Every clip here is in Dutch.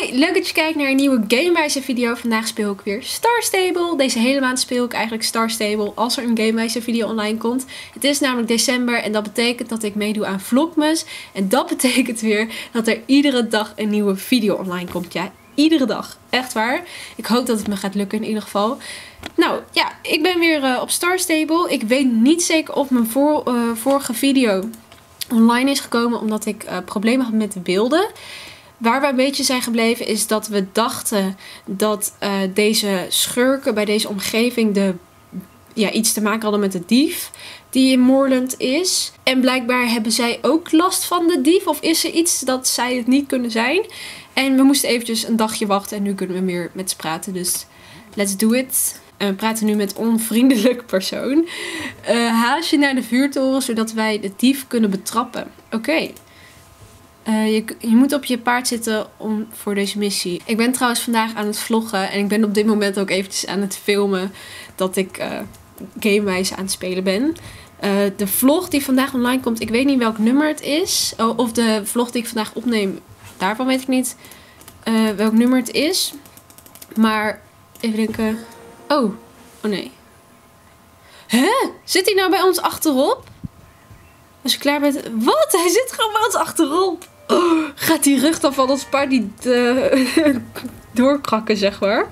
Hoi, leuk dat je kijkt naar een nieuwe Gamewijzer video. Vandaag speel ik weer Star Stable. Deze hele maand speel ik eigenlijk Star Stable als er een Gamewijzer video online komt. Het is namelijk december en dat betekent dat ik meedoe aan Vlogmas. En dat betekent weer dat er iedere dag een nieuwe video online komt. Ja, iedere dag. Echt waar. Ik hoop dat het me gaat lukken in ieder geval. Nou ja, ik ben weer op Star Stable. Ik weet niet zeker of mijn vorige video online is gekomen omdat ik problemen had met de beelden. Waar we een beetje zijn gebleven is dat we dachten dat deze schurken bij deze omgeving iets te maken hadden met de dief die in Moorland is. En blijkbaar hebben zij ook last van de dief. Of is er iets dat zij het niet kunnen zijn. En we moesten eventjes een dagje wachten en nu kunnen we meer met ze praten. Dus let's do it. En we praten nu met een onvriendelijk persoon. Haast je naar de vuurtoren zodat wij de dief kunnen betrappen. Oké. Je moet op je paard zitten voor deze missie. Ik ben trouwens vandaag aan het vloggen. En ik ben op dit moment ook eventjes aan het filmen dat ik Gamewijzer aan het spelen ben. De vlog die vandaag online komt, ik weet niet welk nummer het is. Of de vlog die ik vandaag opneem, daarvan weet ik niet welk nummer het is. Maar even denken. Oh nee. Hè? Zit hij nou bij ons achterop? Als je klaar bent. Wat? Hij zit gewoon bij ons achterop. Oh, gaat die rug dan van ons paard niet doorkrakken, zeg maar.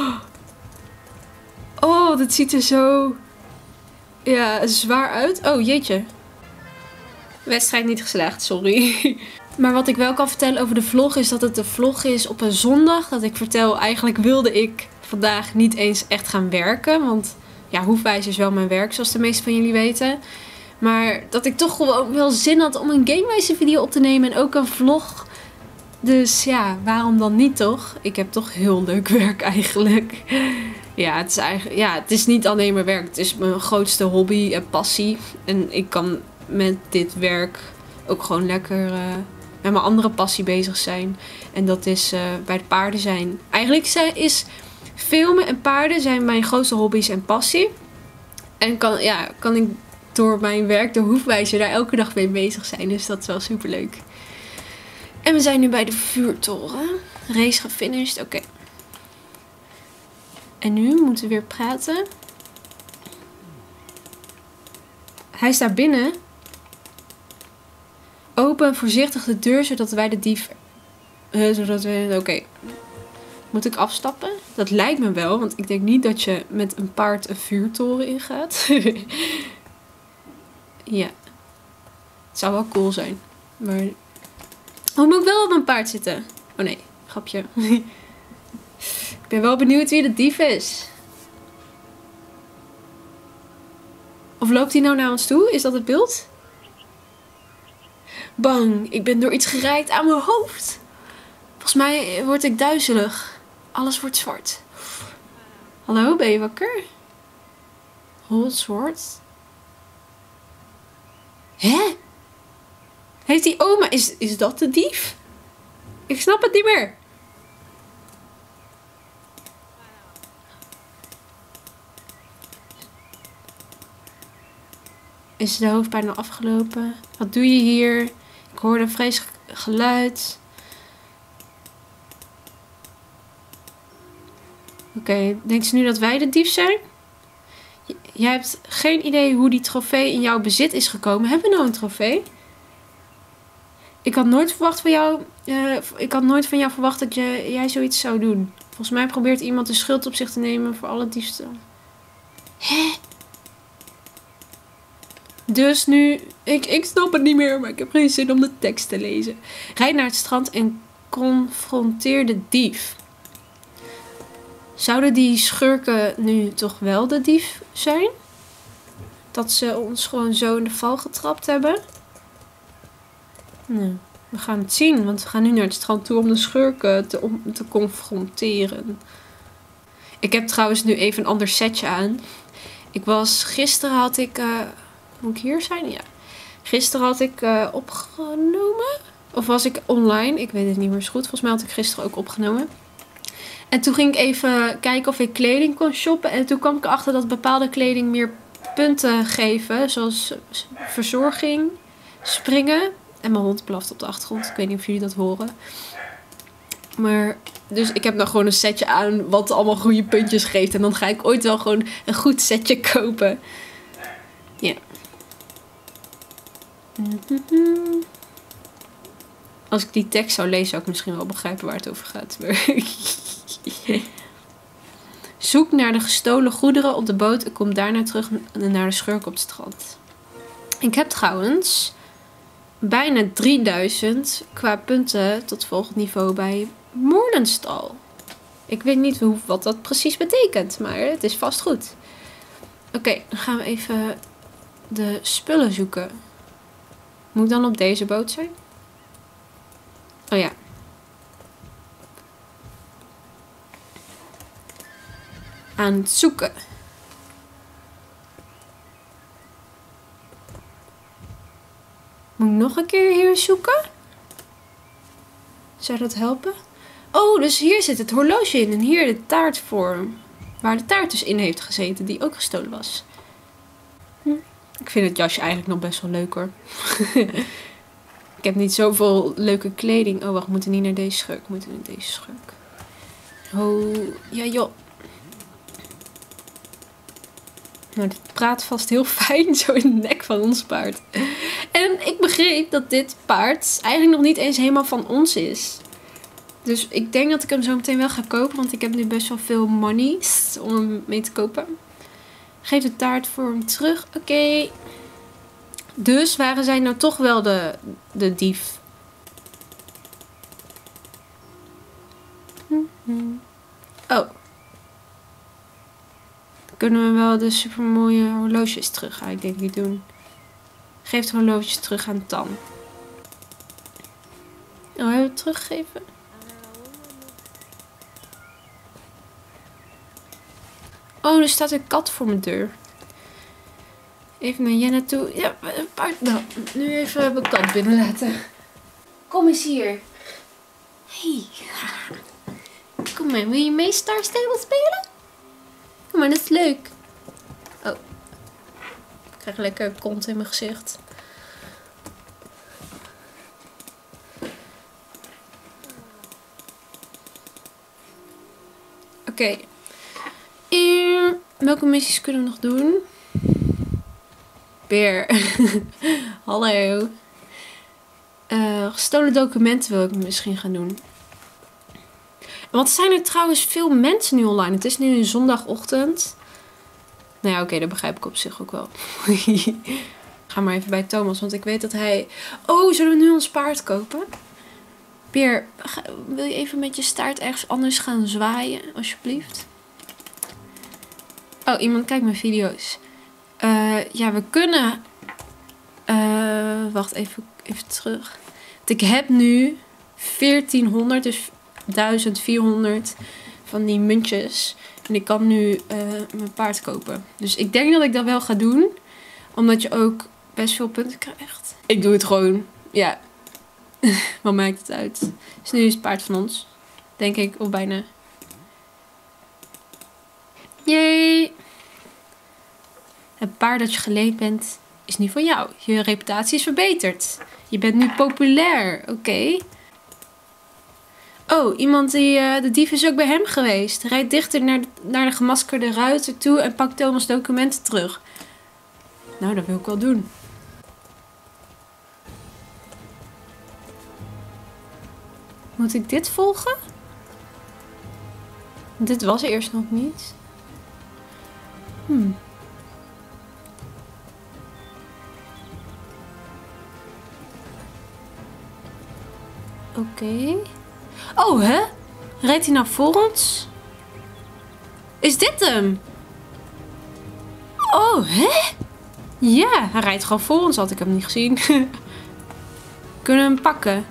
Oh, dat ziet er zo zwaar uit. Oh, jeetje. Wedstrijd niet geslaagd, sorry. Maar wat ik wel kan vertellen over de vlog is dat het de vlog is op een zondag. Dat ik vertel, eigenlijk wilde ik vandaag niet eens echt gaan werken. Want ja, Hoefwijzer is wel mijn werk, zoals de meesten van jullie weten. Maar dat ik toch gewoon wel zin had om een Gamewijzer video op te nemen. En ook een vlog. Dus ja, waarom dan niet toch? Ik heb toch heel leuk werk eigenlijk. Ja, het is niet alleen mijn werk. Het is mijn grootste hobby en passie. En ik kan met dit werk ook gewoon lekker met mijn andere passie bezig zijn. En dat is bij de paarden zijn. Eigenlijk is filmen en paarden zijn mijn grootste hobby's en passie. En kan ik door mijn werk, door Hoefwijzer, daar elke dag mee bezig zijn. Dus dat is wel super leuk. En we zijn nu bij de vuurtoren. Race gefinished. Oké. En nu moeten we weer praten. Hij is daar binnen. Open voorzichtig de deur, zodat wij de dief... Oké. Moet ik afstappen? Dat lijkt me wel, want ik denk niet dat je met een paard een vuurtoren ingaat. Ja. Het zou wel cool zijn. Maar... Oh, moet ik wel op mijn paard zitten? Oh nee, grapje. Ik ben wel benieuwd wie de dief is. Of loopt hij nou naar ons toe? Is dat het beeld? Bang, ik ben door iets geraakt aan mijn hoofd. Volgens mij word ik duizelig. Alles wordt zwart. Hallo, ben je wakker? Holdsworth? Hè? Heeft die oma... Is dat de dief? Ik snap het niet meer. Is de hoofdpijn al afgelopen? Wat doe je hier? Ik hoorde een vreselijk geluid. Oké, denkt ze nu dat wij de dief zijn? Jij hebt geen idee hoe die trofee in jouw bezit is gekomen. Hebben we nou een trofee? Ik had nooit van jou verwacht dat jij zoiets zou doen. Volgens mij probeert iemand de schuld op zich te nemen voor alle diefstal. Hè? Dus nu... Ik snap het niet meer, maar ik heb geen zin om de tekst te lezen. Rijd naar het strand en confronteer de dief. Zouden die schurken nu toch wel de dief zijn? Dat ze ons gewoon zo in de val getrapt hebben? Nou, we gaan het zien, want we gaan nu naar het strand toe om de schurken te confronteren. Ik heb trouwens nu even een ander setje aan. Gisteren had ik... moet ik hier zijn? Ja. Gisteren had ik opgenomen. Of was ik online? Ik weet het niet meer zo goed. Volgens mij had ik gisteren ook opgenomen. En toen ging ik even kijken of ik kleding kon shoppen. En toen kwam ik erachter dat bepaalde kleding meer punten geven. Zoals verzorging, springen. En mijn hond blaft op de achtergrond. Ik weet niet of jullie dat horen. Maar, dus ik heb nou gewoon een setje aan wat allemaal goede puntjes geeft. En dan ga ik ooit wel gewoon een goed setje kopen. Ja. Als ik die tekst zou lezen, zou ik misschien wel begrijpen waar het over gaat. Zoek naar de gestolen goederen op de boot en kom daarna terug naar de schurk op het strand. Ik heb trouwens bijna 3000 qua punten tot volgend niveau bij Moorlenstal. Ik weet niet wat dat precies betekent, maar het is vast goed. Oké, dan gaan we even de spullen zoeken. Moet ik dan op deze boot zijn? Oh ja. Aan het zoeken. Moet ik nog een keer hier zoeken? Zou dat helpen? Oh, dus hier zit het horloge in. En hier de taartvorm. Waar de taart dus in heeft gezeten. Die ook gestolen was. Ik vind het jasje eigenlijk nog best wel leuk hoor. Ik heb niet zoveel leuke kleding. Oh wacht, we moeten niet naar deze schurk. We moeten naar deze schurk. Oh, ja joh. Nou, dit praat vast heel fijn zo in de nek van ons paard. En ik begreep dat dit paard eigenlijk nog niet eens helemaal van ons is. Dus ik denk dat ik hem zo meteen wel ga kopen. Want ik heb nu best wel veel money om hem mee te kopen. Geef de taart voor hem terug. Oké. Dus waren zij nou toch wel de dief? Oh. Kunnen we wel de supermooie horloges terug gaan? Ik denk niet doen. Geef de horloges terug aan Tan. Oh, hebben we het teruggegeven? Oh, er staat een kat voor mijn deur. Even naar Jenna toe. Ja, paard. Nou, nu even mijn kat binnenlaten. Kom eens hier. Hey. Kom maar, wil je mee Star Stable spelen? Kom maar, dat is leuk. Oh. Ik krijg lekker kont in mijn gezicht. Oké. Welke missies kunnen we nog doen? Beer. Hallo. Gestolen documenten wil ik misschien gaan doen. Want zijn er trouwens veel mensen nu online? Het is nu een zondagochtend. Nou ja, oké, dat begrijp ik op zich ook wel. Ga maar even bij Thomas, want ik weet dat hij... Oh, zullen we nu ons paard kopen? Beer, wil je even met je staart ergens anders gaan zwaaien, alsjeblieft? Oh, iemand kijkt mijn video's. Ja, we kunnen... wacht, even terug. Want ik heb nu 1400, dus 1400 van die muntjes. En ik kan nu mijn paard kopen. Dus ik denk dat ik dat wel ga doen. Omdat je ook best veel punten krijgt. Ik doe het gewoon. Ja. Wat maakt het uit? Dus nu is het paard van ons. Denk ik. Of bijna. Yay! Het paard dat je geleend bent is nu van jou. Je reputatie is verbeterd. Je bent nu populair. Oké. Oh, iemand die... de dief is ook bij hem geweest. Rijd dichter naar de gemaskerde ruiter toe en pak Thomas' documenten terug. Nou, dat wil ik wel doen. Moet ik dit volgen? Dit was eerst nog niet. Oké. Oh, hè? Rijdt hij nou voor ons? Is dit hem? Oh, hè? Ja, hij rijdt gewoon voor ons. Had ik hem niet gezien. Kunnen we hem pakken?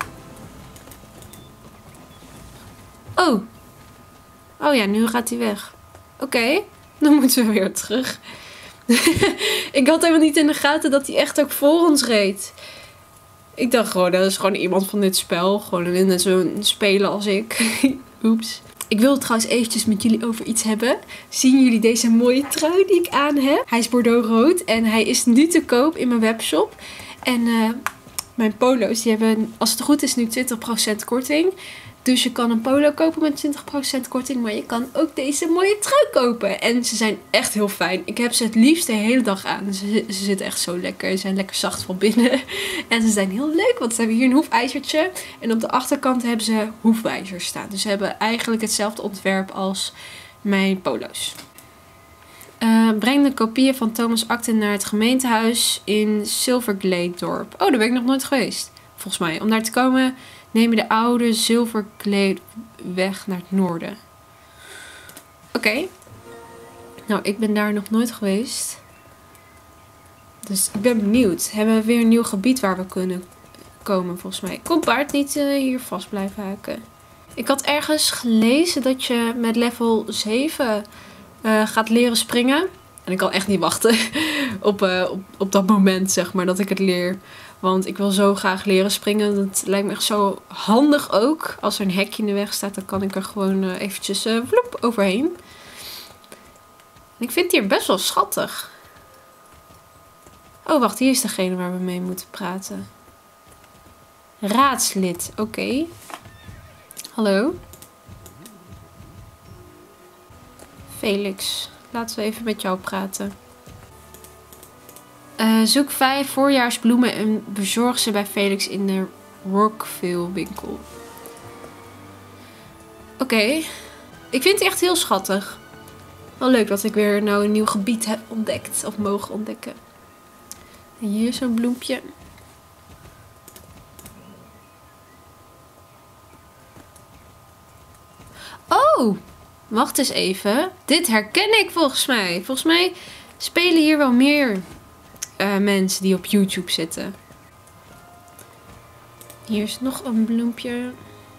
Oh. Oh ja, nu gaat hij weg. Oké, dan moeten we weer terug. Ik had helemaal niet in de gaten dat hij echt ook voor ons reed. Ik dacht gewoon, dat is gewoon iemand van dit spel. Gewoon net zo'n speler als ik. Oeps. Ik wil het trouwens eventjes met jullie over iets hebben. Zien jullie deze mooie trui die ik aan heb? Hij is bordeaux-rood en hij is nu te koop in mijn webshop. En mijn polo's, die hebben, als het goed is, nu 20% korting. Dus je kan een polo kopen met 20% korting. Maar je kan ook deze mooie trui kopen. En ze zijn echt heel fijn. Ik heb ze het liefst de hele dag aan. Ze zitten echt zo lekker. Ze zijn lekker zacht van binnen. En ze zijn heel leuk. Want ze hebben hier een hoefijzertje. En op de achterkant hebben ze hoefijzers staan. Dus ze hebben eigenlijk hetzelfde ontwerp als mijn polo's. Breng de kopieën van Thomas Acton naar het gemeentehuis in Silverglade dorp. Oh, daar ben ik nog nooit geweest. Volgens mij. Om daar te komen neem je de oude Silverglade weg naar het noorden. Oké. Nou, ik ben daar nog nooit geweest. Dus ik ben benieuwd. Hebben we weer een nieuw gebied waar we kunnen komen volgens mij. Kon paard niet hier vast blijven haken. Ik had ergens gelezen dat je met level 7 gaat leren springen. En ik kan echt niet wachten op dat moment, zeg maar, dat ik het leer. Want ik wil zo graag leren springen. Dat lijkt me echt zo handig ook. Als er een hekje in de weg staat, dan kan ik er gewoon eventjes vloep overheen. En ik vind het hier best wel schattig. Oh, wacht. Hier is degene waar we mee moeten praten. Raadslid. Oké. Hallo. Felix. Laten we even met jou praten. Zoek 5 voorjaarsbloemen en bezorg ze bij Felix in de Rockville winkel. Oké. Ik vind het echt heel schattig. Wel leuk dat ik weer nou een nieuw gebied heb ontdekt. Of mogen ontdekken. En hier zo'n bloempje. Oh! Wacht eens even. Dit herken ik volgens mij. Volgens mij spelen hier wel meer mensen die op YouTube zitten. Hier is nog een bloempje.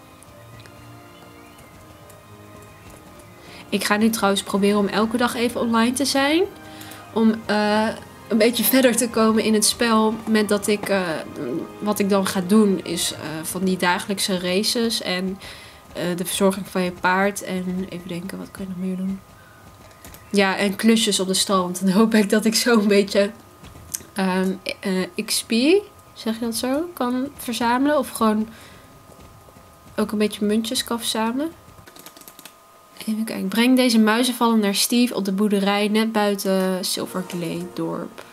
Ik ga nu trouwens proberen om elke dag even online te zijn. Om een beetje verder te komen in het spel. Met dat ik, wat ik dan ga doen is van die dagelijkse races. En de verzorging van je paard. En even denken, wat kan je nog meer doen? Ja, en klusjes op de stal. Want dan hoop ik dat ik zo een beetje XP, zeg je dat zo, kan verzamelen. Of gewoon ook een beetje muntjes kan verzamelen. Even kijken. Breng deze muizenvallen naar Steve op de boerderij net buiten Silverglade dorp.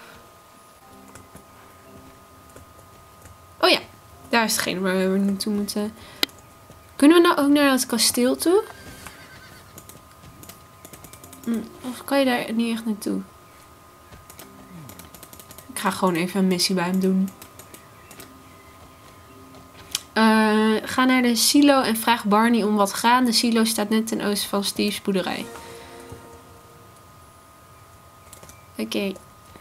Oh ja, daar is hetgene waar we naartoe moeten. Kunnen we nou ook naar het kasteel toe? Of kan je daar niet echt naartoe? Ik ga gewoon even een missie bij hem doen. Ga naar de silo en vraag Barney om wat graan. De silo staat net ten oosten van Steve's boerderij. Oké.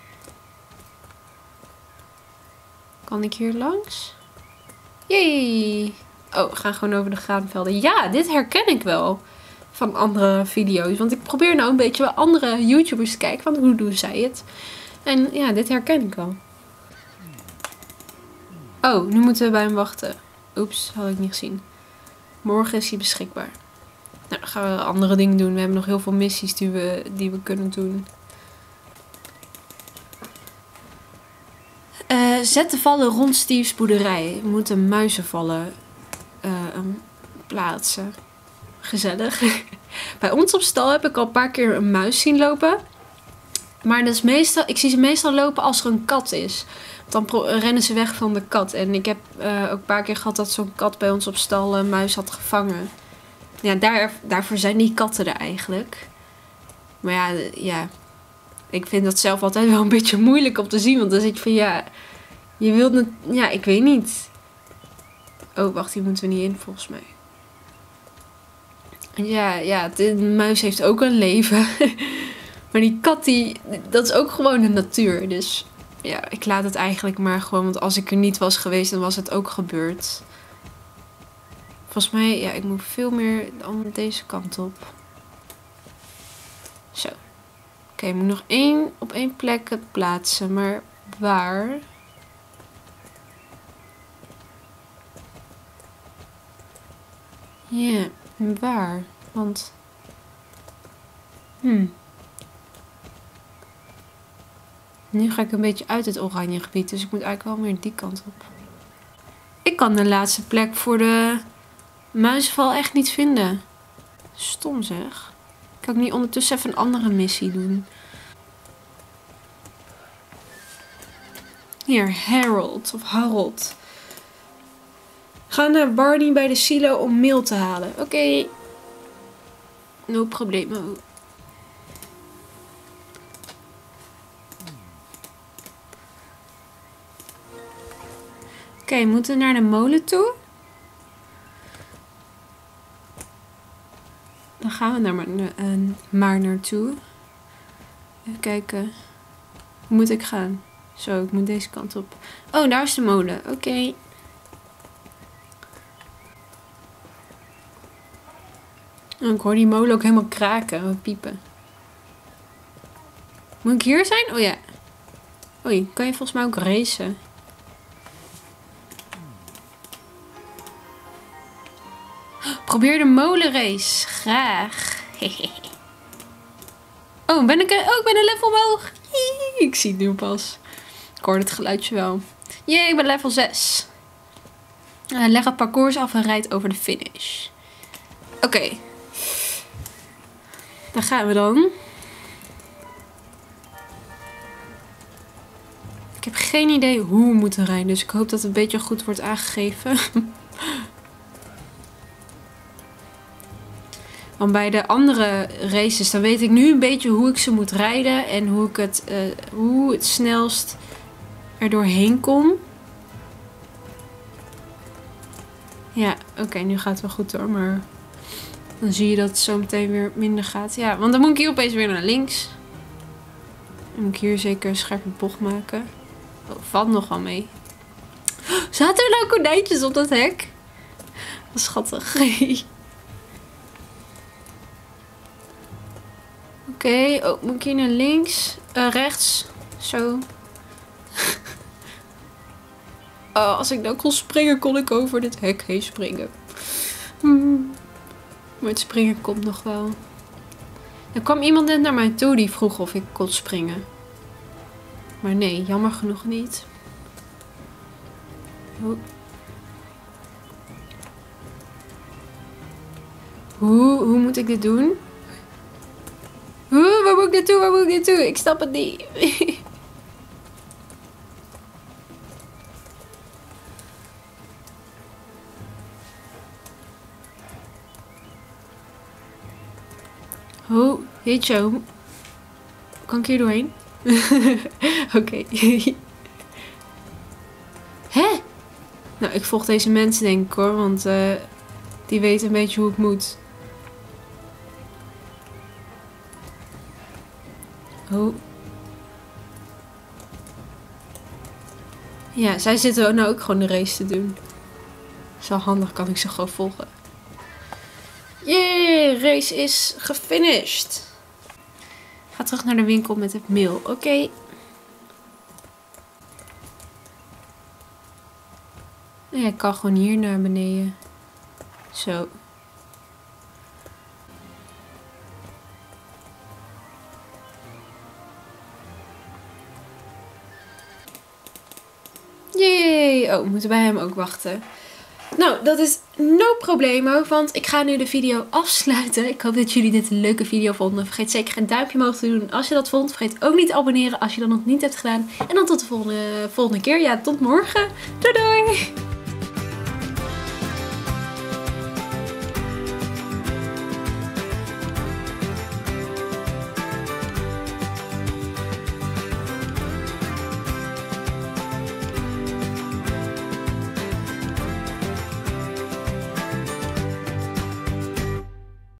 Kan ik hier langs? Yay! Oh, we gaan gewoon over de graanvelden. Ja, dit herken ik wel van andere video's. Want ik probeer nou een beetje bij andere YouTubers te kijken. Van hoe doen zij het? En ja, dit herken ik wel. Oh, nu moeten we bij hem wachten. Oeps, had ik niet gezien. Morgen is hij beschikbaar. Nou, dan gaan we andere dingen doen. We hebben nog heel veel missies die we kunnen doen. Zet de vallen rond Steve's boerderij. We moeten muizenvallen plaatsen. Gezellig. Bij ons op stal heb ik al een paar keer een muis zien lopen. Maar dat is meestal, ik zie ze meestal lopen als er een kat is. Dan rennen ze weg van de kat. En ik heb ook een paar keer gehad dat zo'n kat bij ons op stal een muis had gevangen. Ja, daarvoor zijn die katten er eigenlijk. Maar ja, ik vind dat zelf altijd wel een beetje moeilijk om te zien. Want dan zit je van, ja, je wilt het, ja, ik weet niet. Oh, wacht, hier moeten we niet in volgens mij. Ja, de muis heeft ook een leven. Maar die kat, dat is ook gewoon de natuur. Dus ja, ik laat het eigenlijk maar gewoon. Want als ik er niet was geweest, dan was het ook gebeurd. Volgens mij, ja, ik moet veel meer dan deze kant op. Zo. Oké, ik moet nog op één plek het plaatsen. Maar waar? Ja, waar? Want... Nu ga ik een beetje uit het oranje gebied. Dus ik moet eigenlijk wel meer die kant op. Ik kan de laatste plek voor de muizenval echt niet vinden. Stom zeg. Kan ik niet ondertussen even een andere missie doen? Hier, Harold of Harold. Ga naar Barney bij de silo om meel te halen. Oké. No problemo. Oké, we moeten naar de molen toe. Dan gaan we daar maar naartoe. Even kijken. Hoe moet ik gaan? Zo, ik moet deze kant op. Oh, daar is de molen. Oké. Oh, ik hoor die molen ook helemaal kraken. Piepen. Moet ik hier zijn? Oh ja. Oei, kan je volgens mij ook racen. Probeer de molenrace. Graag. Oh, ben ik ben een level omhoog. Ik zie het nu pas. Ik hoor het geluidje wel. Jee, ik ben level 6. Leg het parcours af en rijd over de finish. Oké. Daar gaan we dan. Ik heb geen idee hoe we moeten rijden. Dus ik hoop dat het een beetje goed wordt aangegeven. Want bij de andere races, dan weet ik nu een beetje hoe ik ze moet rijden. En hoe het snelst er doorheen kom. Ja, oké, nu gaat het wel goed hoor. Maar dan zie je dat het zo meteen weer minder gaat. Ja, want dan moet ik hier opeens weer naar links. Dan moet ik hier zeker een scherpe bocht maken. Oh, valt nog wel mee. Zaten er nou konijntjes op dat hek? Wat schattig. Oké, oh, moet ik hier naar links? Rechts. Zo. Oh, als ik nou kon springen, kon ik over dit hek heen springen. Maar het springen komt nog wel. Er kwam iemand net naar mij toe die vroeg of ik kon springen. Maar nee, jammer genoeg niet. Oh. Hoe moet ik dit doen? Waar moet ik naartoe? Waar moet ik naartoe? Ik snap het niet. Oh, hitje. Kan ik hier doorheen? Oké. Hè? Nou, ik volg deze mensen denk ik hoor, want die weten een beetje hoe ik moet. Oh. Ja, zij zitten nou ook gewoon de race te doen. Zo handig, kan ik ze gewoon volgen. Yay, race is gefinished. Ga terug naar de winkel met het meel. Oké. Ja, ik kan gewoon hier naar beneden. Zo. Yay! Oh, we moeten bij hem ook wachten. Nou, dat is no problemo, want ik ga nu de video afsluiten. Ik hoop dat jullie dit een leuke video vonden. Vergeet zeker een duimpje omhoog te doen als je dat vond. Vergeet ook niet te abonneren als je dat nog niet hebt gedaan. En dan tot de volgende keer. Ja, tot morgen. Doei doei!